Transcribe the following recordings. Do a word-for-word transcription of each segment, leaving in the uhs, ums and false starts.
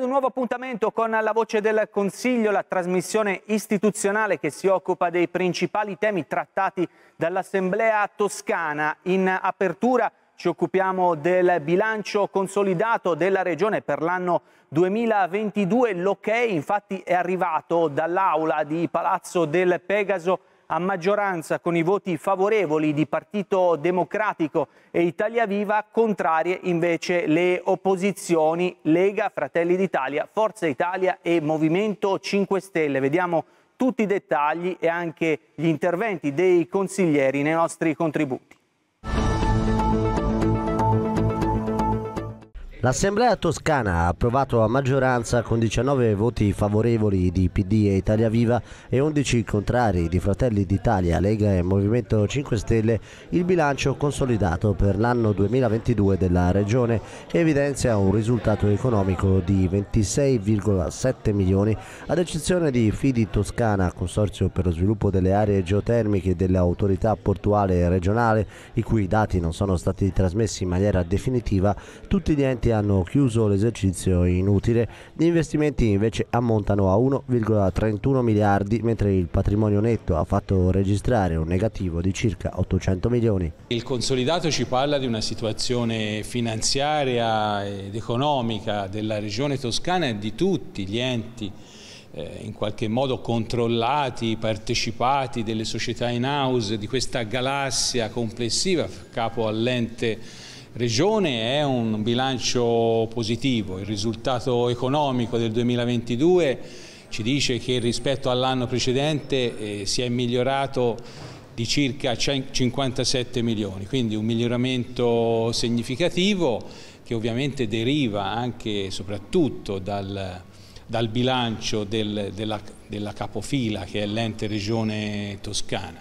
un nuovo appuntamento con La Voce del Consiglio, la trasmissione istituzionale che si occupa dei principali temi trattati dall'Assemblea toscana. In apertura ci occupiamo del bilancio consolidato della Regione per l'anno duemilaventidue. L'ok infatti è arrivato dall'aula di Palazzo del Pegaso a maggioranza con i voti favorevoli di Partito Democratico e Italia Viva, contrarie invece le opposizioni Lega, Fratelli d'Italia, Forza Italia e Movimento cinque Stelle. Vediamo tutti i dettagli e anche gli interventi dei consiglieri nei nostri contributi. L'Assemblea toscana ha approvato a maggioranza con diciannove voti favorevoli di P D e Italia Viva e undici contrari di Fratelli d'Italia, Lega e Movimento cinque Stelle il bilancio consolidato per l'anno duemilaventidue della Regione e evidenzia un risultato economico di ventisei virgola sette milioni, ad eccezione di Fidi Toscana, Consorzio per lo sviluppo delle aree geotermiche dell'autorità portuale regionale, i cui dati non sono stati trasmessi in maniera definitiva. Tutti gli enti hanno chiuso l'esercizio inutile, gli investimenti invece ammontano a uno virgola trentuno miliardi, mentre il patrimonio netto ha fatto registrare un negativo di circa ottocento milioni. Il consolidato ci parla di una situazione finanziaria ed economica della Regione Toscana e di tutti gli enti eh, in qualche modo controllati, partecipati, delle società in house, di questa galassia complessiva capo all'ente Regione. È un bilancio positivo. Il risultato economico del duemilaventidue ci dice che rispetto all'anno precedente eh, si è migliorato di circa cinquantasette milioni, quindi un miglioramento significativo che ovviamente deriva anche e soprattutto dal, dal bilancio del, della, della capofila che è l'ente Regione Toscana.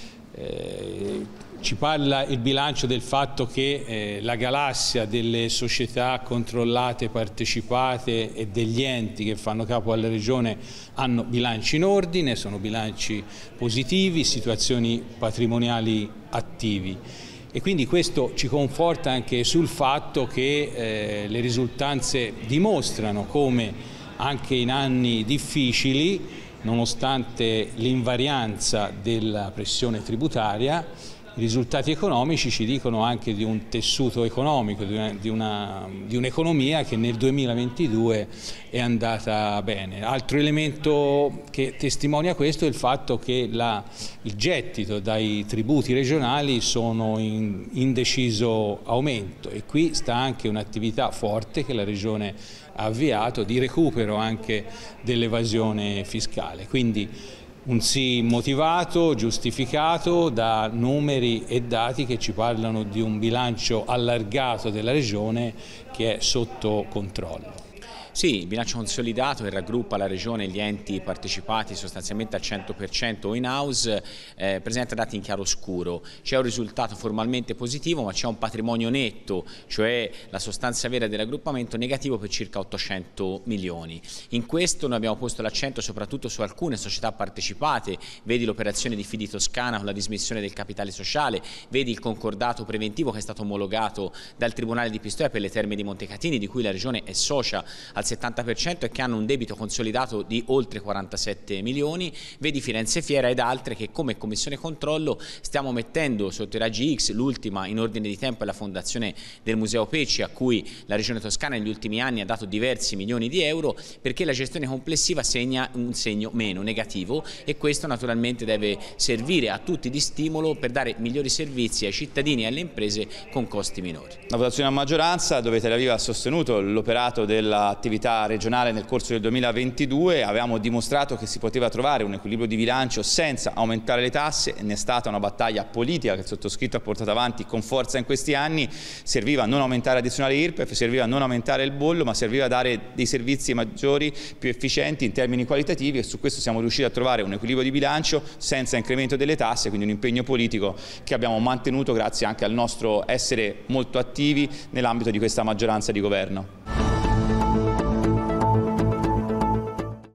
Eh, Ci parla il bilancio del fatto che eh, la galassia delle società controllate, partecipate e degli enti che fanno capo alla Regione hanno bilanci in ordine, sono bilanci positivi, situazioni patrimoniali attivi. E quindi questo ci conforta anche sul fatto che eh, le risultanze dimostrano come anche in anni difficili, nonostante l'invarianza della pressione tributaria, i risultati economici ci dicono anche di un tessuto economico, di un'economia che nel duemilaventidue è andata bene. Altro elemento che testimonia questo è il fatto che la, il gettito dai tributi regionali sono in, in deciso aumento, e qui sta anche un'attività forte che la Regione ha avviato di recupero anche dell'evasione fiscale. Quindi un sì motivato, giustificato da numeri e dati che ci parlano di un bilancio allargato della Regione che è sotto controllo. Sì, il bilancio consolidato che raggruppa la Regione e gli enti partecipati sostanzialmente al cento per cento o in house eh, presenta dati in chiaroscuro. C'è un risultato formalmente positivo, ma c'è un patrimonio netto, cioè la sostanza vera dell'aggruppamento, negativo per circa ottocento milioni. In questo noi abbiamo posto l'accento soprattutto su alcune società partecipate, vedi l'operazione di Fidi Toscana con la dismissione del capitale sociale, vedi il concordato preventivo che è stato omologato dal Tribunale di Pistoia per le Terme di Montecatini, di cui la Regione è socia al settanta per cento e che hanno un debito consolidato di oltre quarantasette milioni, vedi Firenze Fiera ed altre che come Commissione Controllo stiamo mettendo sotto i raggi X. L'ultima in ordine di tempo è la fondazione del Museo Pecci, a cui la Regione Toscana negli ultimi anni ha dato diversi milioni di euro, perché la gestione complessiva segna un segno meno negativo, e questo naturalmente deve servire a tutti di stimolo per dare migliori servizi ai cittadini e alle imprese con costi minori. La votazione a maggioranza, dove Italia Viva ha sostenuto l'operato dell'attività regionale nel corso del duemilaventidue, avevamo dimostrato che si poteva trovare un equilibrio di bilancio senza aumentare le tasse. Ne è stata una battaglia politica che il sottoscritto ha portato avanti con forza in questi anni. Serviva non aumentare l'addizionale I R P E F, serviva non aumentare il bollo, ma serviva dare dei servizi maggiori, più efficienti in termini qualitativi, e su questo siamo riusciti a trovare un equilibrio di bilancio senza incremento delle tasse, quindi un impegno politico che abbiamo mantenuto grazie anche al nostro essere molto attivi nell'ambito di questa maggioranza di governo.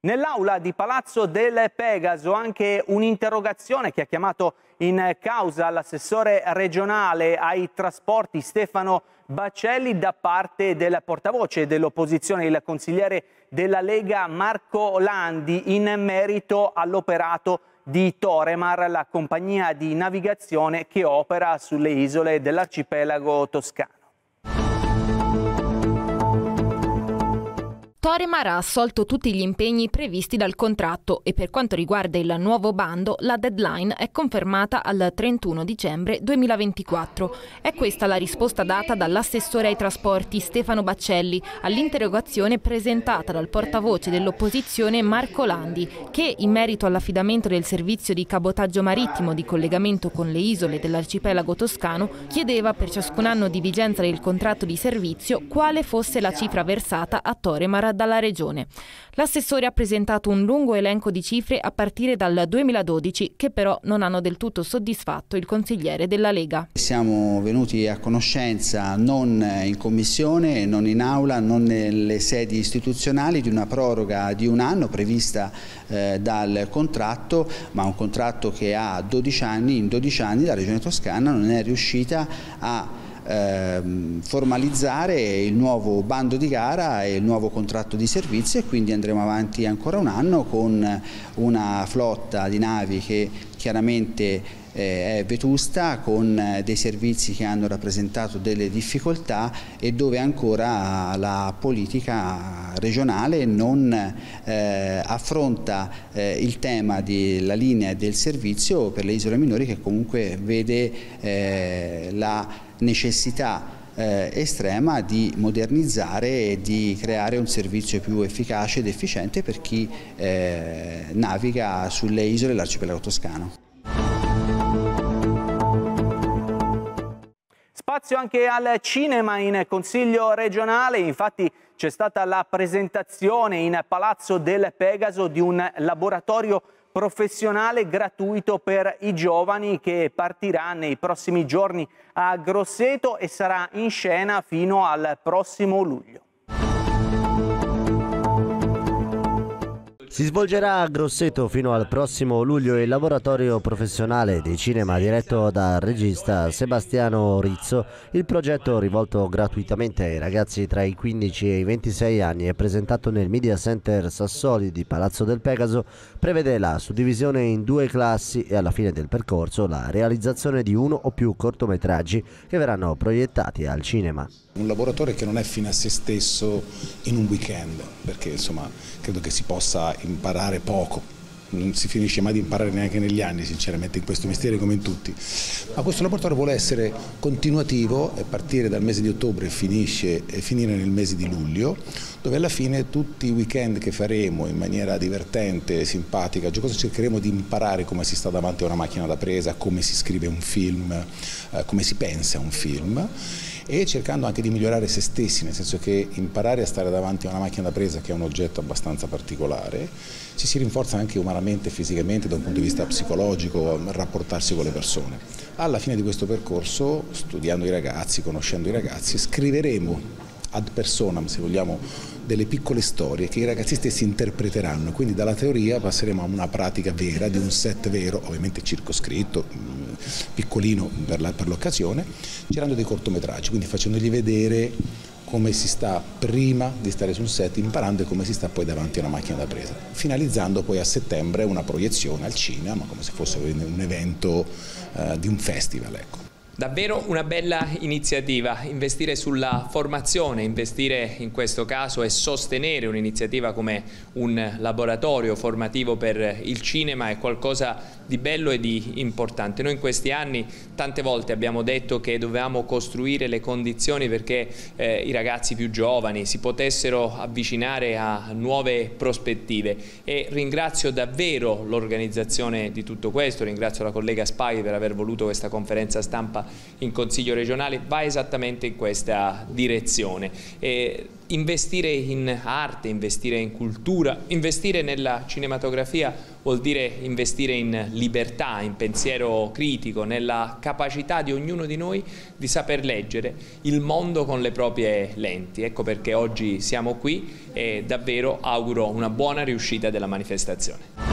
Nell'aula di Palazzo del Pegaso anche un'interrogazione che ha chiamato in causa l'assessore regionale ai trasporti Stefano Baccelli da parte del portavoce dell'opposizione, il consigliere della Lega Marco Landi, in merito all'operato di Toremar, la compagnia di navigazione che opera sulle isole dell'arcipelago toscano. Toremar ha assolto tutti gli impegni previsti dal contratto e per quanto riguarda il nuovo bando la deadline è confermata al trentuno dicembre duemilaventiquattro. È questa la risposta data dall'assessore ai trasporti Stefano Baccelli all'interrogazione presentata dal portavoce dell'opposizione Marco Landi, che in merito all'affidamento del servizio di cabotaggio marittimo di collegamento con le isole dell'arcipelago toscano chiedeva per ciascun anno di vigenza del contratto di servizio quale fosse la cifra versata a Toremar dalla Regione. L'assessore ha presentato un lungo elenco di cifre a partire dal duemiladodici che però non hanno del tutto soddisfatto il consigliere della Lega. Siamo venuti a conoscenza non in commissione, non in aula, non nelle sedi istituzionali di una proroga di un anno prevista eh, dal contratto, ma un contratto che ha dodici anni. In dodici anni la Regione Toscana non è riuscita a formalizzare il nuovo bando di gara e il nuovo contratto di servizio, e quindi andremo avanti ancora un anno con una flotta di navi che chiaramente eh, è vetusta, con dei servizi che hanno rappresentato delle difficoltà e dove ancora la politica regionale non eh, affronta eh, il tema della linea e del servizio per le isole minori, che comunque vede eh, la necessità eh, estrema di modernizzare e di creare un servizio più efficace ed efficiente per chi eh, naviga sulle isole dell'arcipelago toscano. Spazio anche al cinema in Consiglio regionale, infatti c'è stata la presentazione in Palazzo del Pegaso di un laboratorio professionale gratuito per i giovani che partirà nei prossimi giorni a Grosseto e sarà in scena fino al prossimo luglio. Si svolgerà a Grosseto fino al prossimo luglio il laboratorio professionale di cinema diretto dal regista Sebastiano Rizzo. Il progetto, rivolto gratuitamente ai ragazzi tra i quindici e i ventisei anni e presentato nel Media Center Sassoli di Palazzo del Pegaso, prevede la suddivisione in due classi e alla fine del percorso la realizzazione di uno o più cortometraggi che verranno proiettati al cinema. Un laboratorio che non è fine a se stesso in un weekend, perché insomma credo che si possa imparare poco, non si finisce mai di imparare neanche negli anni sinceramente in questo mestiere come in tutti, ma questo laboratorio vuole essere continuativo e partire dal mese di ottobre e, finisce, e finire nel mese di luglio, dove alla fine tutti i weekend che faremo in maniera divertente, simpatica, giocosa, cercheremo di imparare come si sta davanti a una macchina da presa, come si scrive un film, eh, come si pensa a un film, e cercando anche di migliorare se stessi, nel senso che imparare a stare davanti a una macchina da presa, che è un oggetto abbastanza particolare, ci si rinforza anche umanamente e fisicamente da un punto di vista psicologico, rapportarsi con le persone. Alla fine di questo percorso, studiando i ragazzi, conoscendo i ragazzi, scriveremo ad personam, se vogliamo, delle piccole storie che i ragazzi stessi interpreteranno, quindi dalla teoria passeremo a una pratica vera, di un set vero, ovviamente circoscritto, piccolino per l'occasione, girando dei cortometraggi, quindi facendogli vedere come si sta prima di stare sul set, imparando e come si sta poi davanti a una macchina da presa, finalizzando poi a settembre una proiezione al cinema, come se fosse un evento eh, di un festival, ecco. Davvero una bella iniziativa, investire sulla formazione, investire in questo caso e sostenere un'iniziativa come un laboratorio formativo per il cinema è qualcosa di bello e di importante. Noi in questi anni tante volte abbiamo detto che dovevamo costruire le condizioni perché eh, i ragazzi più giovani si potessero avvicinare a nuove prospettive, e ringrazio davvero l'organizzazione di tutto questo, ringrazio la collega Spaghi per aver voluto questa conferenza stampa in Consiglio regionale va esattamente in questa direzione. E investire in arte, investire in cultura, investire nella cinematografia vuol dire investire in libertà, in pensiero critico, nella capacità di ognuno di noi di saper leggere il mondo con le proprie lenti. Ecco perché oggi siamo qui e davvero auguro una buona riuscita della manifestazione.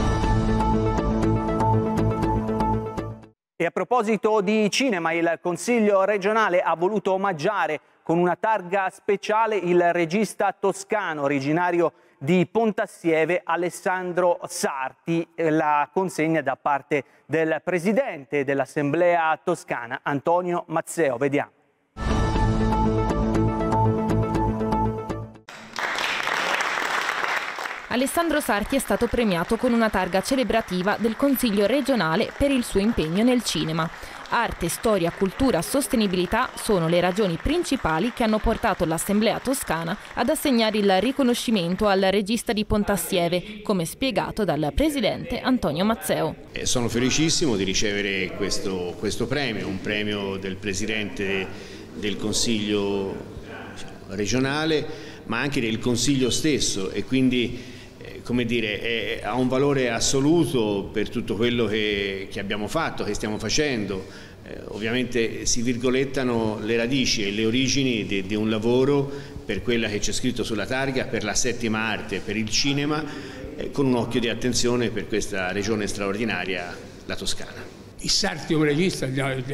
E a proposito di cinema, il Consiglio regionale ha voluto omaggiare con una targa speciale il regista toscano originario di Pontassieve, Alessandro Sarti. La consegna da parte del presidente dell'Assemblea toscana, Antonio Mazzeo. Vediamo. Alessandro Sarti è stato premiato con una targa celebrativa del Consiglio regionale per il suo impegno nel cinema. Arte, storia, cultura, sostenibilità sono le ragioni principali che hanno portato l'Assemblea toscana ad assegnare il riconoscimento al regista di Pontassieve, come spiegato dal presidente Antonio Mazzeo. Eh, sono felicissimo di ricevere questo, questo premio, un premio del presidente del Consiglio regionale, ma anche del Consiglio stesso, e quindi come dire, è, ha un valore assoluto per tutto quello che, che abbiamo fatto, che stiamo facendo. Eh, ovviamente si virgolettano le radici e le origini di, di un lavoro per quella che c'è scritto sulla targa, per la settima arte, per il cinema, eh, con un occhio di attenzione per questa regione straordinaria, la Toscana. Il Sarti come regista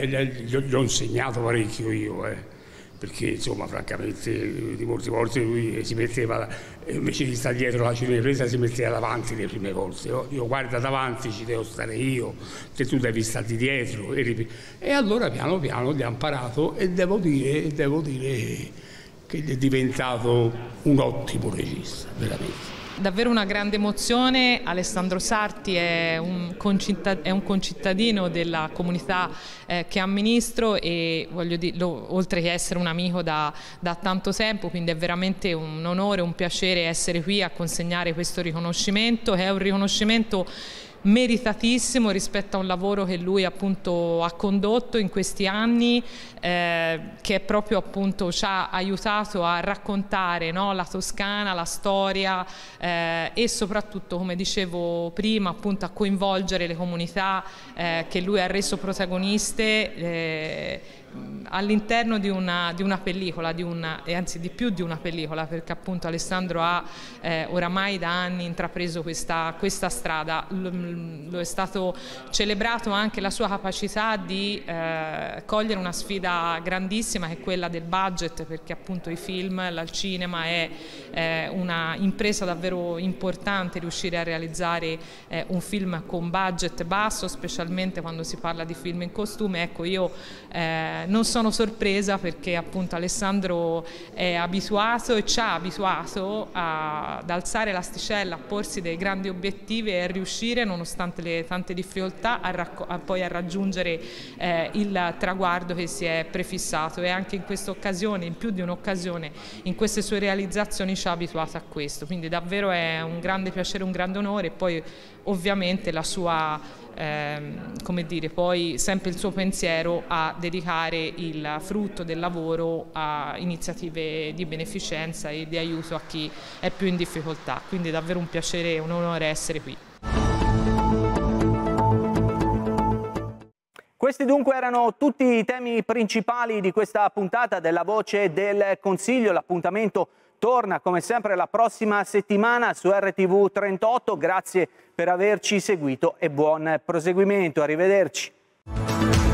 gli ho insegnato parecchio io, eh. Perché insomma francamente di molte volte lui si metteva, invece di stare dietro la cinepresa, si metteva davanti le prime volte. Io, io guarda davanti, ci devo stare io, te tu devi starti dietro. E, e allora piano piano gli ha imparato e devo dire, devo dire che è diventato un ottimo regista, veramente. Davvero una grande emozione. Alessandro Sarti è un, concittad- è un concittadino della comunità eh, che amministro e voglio dire, lo, oltre che essere un amico da, da tanto tempo, quindi è veramente un onore, un piacere essere qui a consegnare questo riconoscimento, che è un riconoscimento meritatissimo rispetto a un lavoro che lui appunto ha condotto in questi anni, eh, che proprio appunto ci ha aiutato a raccontare, no, la Toscana, la storia eh, e soprattutto, come dicevo prima, appunto a coinvolgere le comunità eh, che lui ha reso protagoniste eh, all'interno di una, di una pellicola, di una, e anzi di più di una pellicola, perché appunto Alessandro ha eh, oramai da anni intrapreso questa, questa strada. Lo, lo è stato celebrato anche la sua capacità di eh, cogliere una sfida grandissima, che è quella del budget, perché appunto i film, il cinema è eh, una impresa davvero importante, riuscire a realizzare eh, un film con budget basso, specialmente quando si parla di film in costume. Ecco, io eh, non sono sorpresa, perché appunto Alessandro è abituato e ci ha abituato a, ad alzare l'asticella, a porsi dei grandi obiettivi e a riuscire, nonostante le tante difficoltà, a, a poi a raggiungere eh, il traguardo che si è prefissato, e anche in questa occasione, in più di un'occasione, in queste sue realizzazioni ci ha abituato a questo. Quindi davvero è un grande piacere, un grande onore, e poi ovviamente la sua Ehm, come dire, poi sempre il suo pensiero a dedicare il frutto del lavoro a iniziative di beneficenza e di aiuto a chi è più in difficoltà. Quindi davvero un piacere e un onore essere qui. Questi dunque erano tutti i temi principali di questa puntata della Voce del Consiglio. L'appuntamento torna come sempre la prossima settimana su R T V trentotto. Grazie per averci seguito e buon proseguimento. Arrivederci.